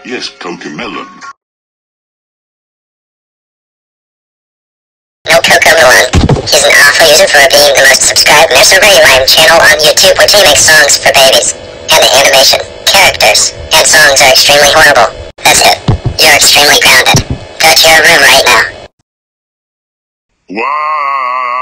Yes, Cocomelon. No Cocomelon. He's an awful user for being the most subscribed nursery rhyme channel on YouTube, which he makes songs for babies. And the animation, characters, and songs are extremely horrible. That's it. You're extremely grounded. Go to your room right now. Wow.